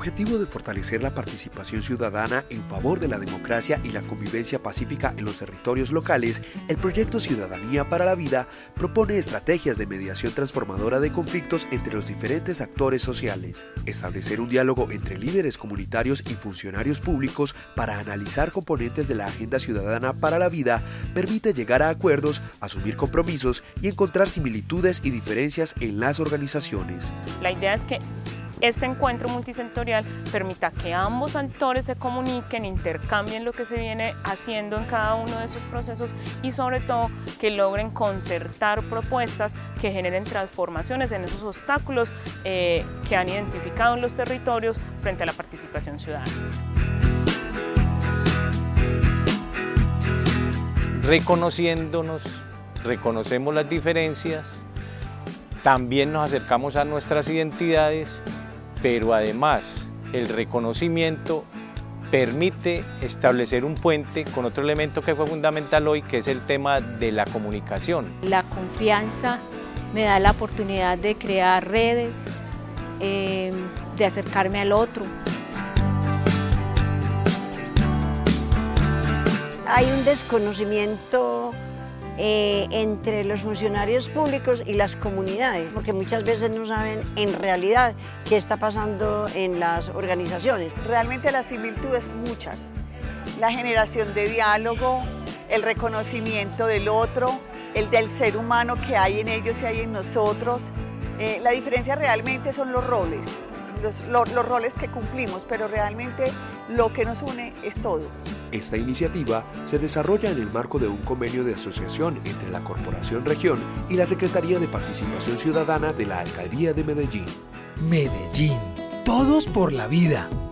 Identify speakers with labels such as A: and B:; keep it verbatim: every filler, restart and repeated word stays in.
A: objetivo de fortalecer la participación ciudadana en favor de la democracia y la convivencia pacífica en los territorios locales, el proyecto Ciudadanía para la Vida propone estrategias de mediación transformadora de conflictos entre los diferentes actores sociales, establecer un diálogo entre líderes comunitarios y funcionarios públicos para analizar componentes de la Agenda Ciudadana para la Vida, permite llegar a acuerdos, asumir compromisos y encontrar similitudes y diferencias en las organizaciones.
B: La idea es que este encuentro multisectorial permita que ambos actores se comuniquen, intercambien lo que se viene haciendo en cada uno de sus procesos y sobre todo que logren concertar propuestas que generen transformaciones en esos obstáculos eh, que han identificado en los territorios frente a la participación ciudadana.
C: Reconociéndonos, reconocemos las diferencias, también nos acercamos a nuestras identidades, pero además el reconocimiento permite establecer un puente con otro elemento que fue fundamental hoy, que es el tema de la comunicación.
D: La confianza me da la oportunidad de crear redes, eh, de acercarme al otro.
E: Hay un desconocimiento Eh, entre los funcionarios públicos y las comunidades, porque muchas veces no saben en realidad qué está pasando en las organizaciones.
F: Realmente las similitudes muchas, la generación de diálogo, el reconocimiento del otro, el del ser humano que hay en ellos y hay en nosotros. Eh, la diferencia realmente son los roles, los, los, los roles que cumplimos, pero realmente lo que nos une es todo.
A: Esta iniciativa se desarrolla en el marco de un convenio de asociación entre la Corporación Región y la Secretaría de Participación Ciudadana de la Alcaldía de Medellín.
G: Medellín, todos por la vida.